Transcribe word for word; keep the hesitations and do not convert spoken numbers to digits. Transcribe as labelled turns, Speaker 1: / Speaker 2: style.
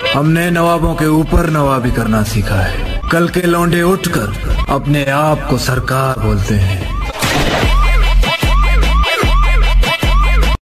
Speaker 1: हमने नवाबों के ऊपर नवाबी करना सीखा है। कल के लौंडे उठकर अपने आप को सरकार बोलते हैं।